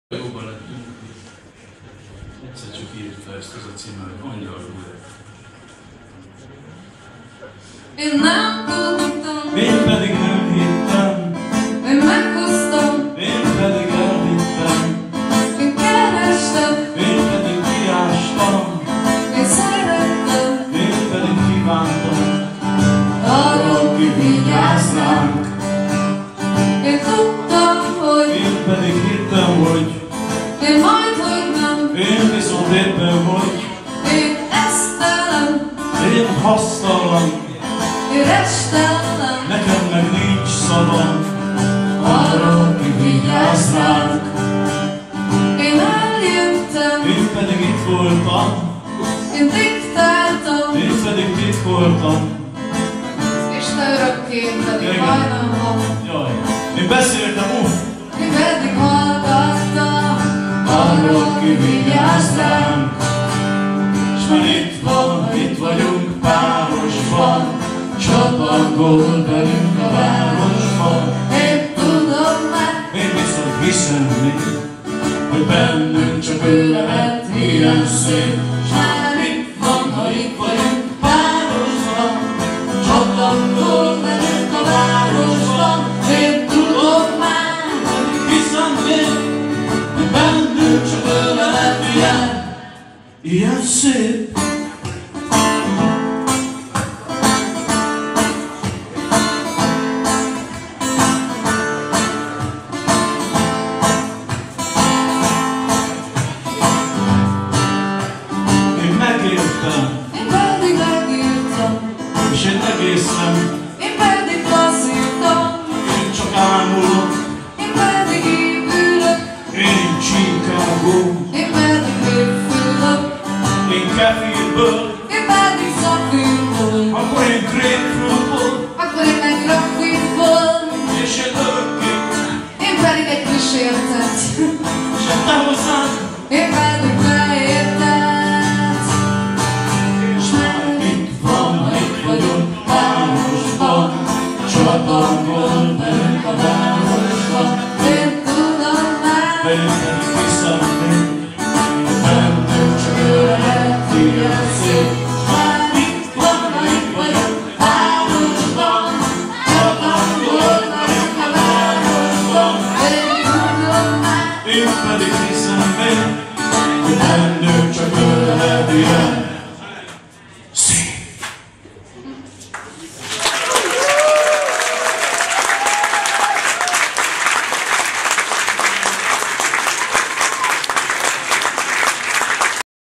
Jóban lettünk. Egyszer csak írta ezt az a címet, hogy Angyalruhát. Én nem tudtam, én pedig nem hittem, én meghoztam, én pedig elvittem, én kerestem, én pedig kiástam, én szerettem, én pedig kívántam, arra aki vigyáz ránk. én tudtam, hogy Én pedig hittem, hogy én majd hagynám, én viszont éppen hogy én esztelem, én hasztalan, én restellem, nekem meg nincs szavam, arra, aki vigyáz ránk. én eljöttem, Én pedig itt voltam, én diktáltam, én pedig titkoltam. és te örökké pedig Igen. hajnalban, Jaj, én beszéltem, én pedig hallgattam, arra, aki vigyáz ránk. S már itt vagyunk párosban, csatangol velünk a városban. én tudom már, Én viszont hiszem még, hogy bennünk csak ő lehet ilyen szép. S már itt van, ha itt vagyunk párosban, csatangol velünk a városban. én tudom már, Hiszem még, hogy bennünk csak ő lehet ilyen szép. Én megértem, én pedig megírtam, és én egészen, én pedig lazítom, én csak ámulok, én pedig ívülök, én Chicago, én pedig évfülök, én kefírből, én pedig szafűrből, akkor én grapefruitból, akkor én meg röpvítból, és én örökké, én pedig egy kísértet, és te hozzád, én pedig beértet, és már itt van, ha itt vagyunk párosban, csatangol velünk a városban. én tudom De már, én pedig hiszem még, hogy bennünk csak ő lehet ilyen szép. S már itt van, ha itt vagyunk párosban, csatangol velünk a városban. én tudom már, Én pedig